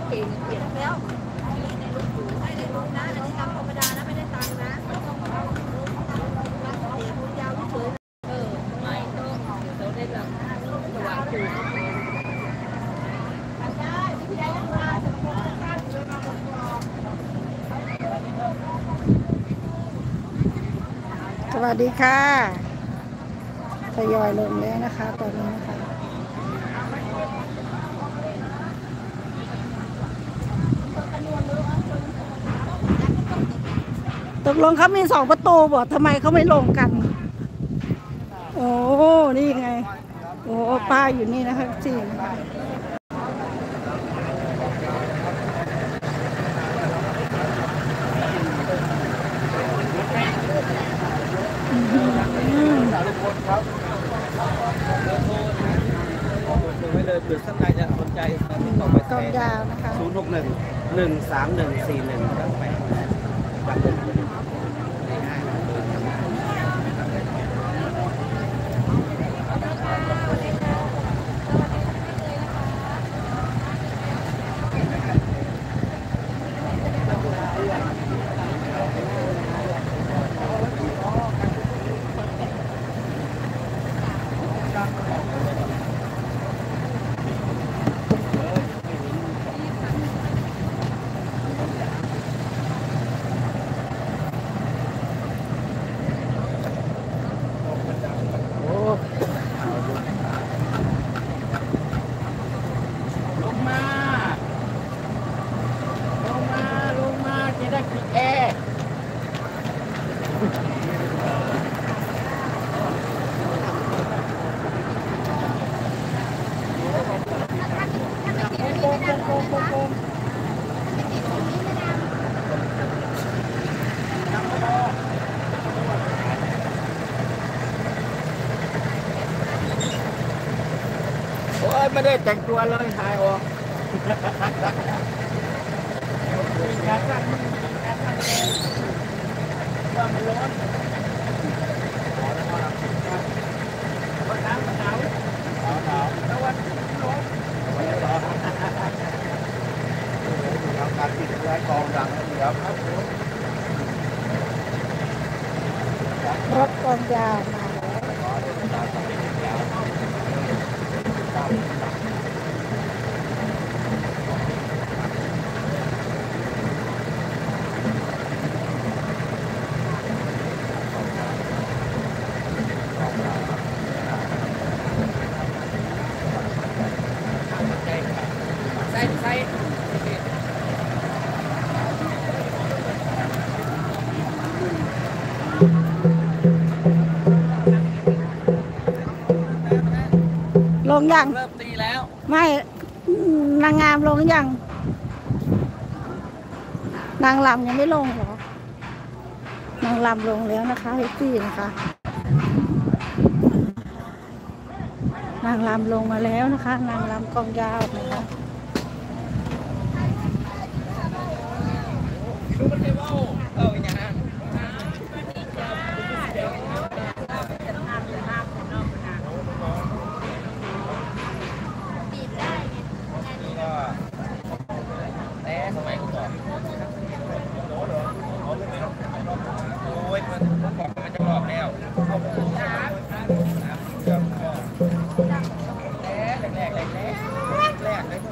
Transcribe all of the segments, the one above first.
เก่งเปลี่ยนแล้วไม่ได้ลุ้นนะอันนี้ทำธรรมดานะไม่ได้ตังค์นะเสียคุณยาวเฉยไม่ต้องเราได้แบบระวังถูกสวัสดีค่ะทยอยลงแล้วนะคะตอนนี้นะคะตกลงเขามี2 ประตูบอกทำไมเขาไม่ลงกันโอ้นี่ไงโอ้ป้าอยู่นี่นะคะจริงไม่เลยเผื่อท่านใดจะสนใจกองยาวนะคะ 061-131-41ครับไปโอ้ยไม่ได้แต่งตัวเลยหายออกความร้อนน้ำหนาวแล้ววันร้อนการติดไว้กองดังครับรถกองยาวมาใส่ลงยังเริ่มตีแล้วไม่นางงามลงยังนางรำยังไม่ลงหรอนางรำลงแล้วนะคะเฮตี้นะคะนางรำลงมาแล้วนะคะนางรำกองยาวนะคะมันจะบอกแล้วแรกเลย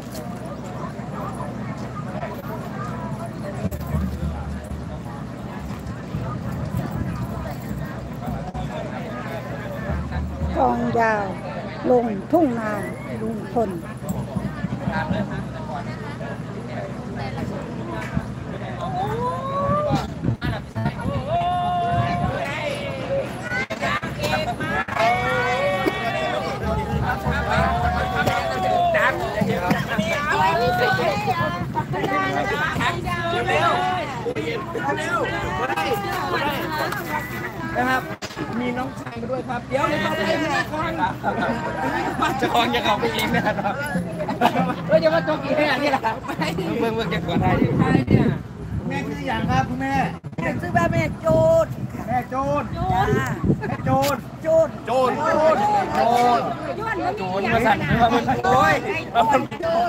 กองยาวลงทุ่งนาลุงพลนะครับมีน้องชายมาด้วยครับเดี๋ยวเราไปแม่ก่อนจะคล้องจะเข้าไปเองนะครับเราจะมาจกอีกแค่นี้แหละเมื่อจะกดได้ที่แม่ชื่ออย่างครับคุณแม่ซื้อบ้านแม่โจดแม่โจนแม่โจนโจนโจนโจนโจนโจนมาสั่นมาเป็นโอ้ย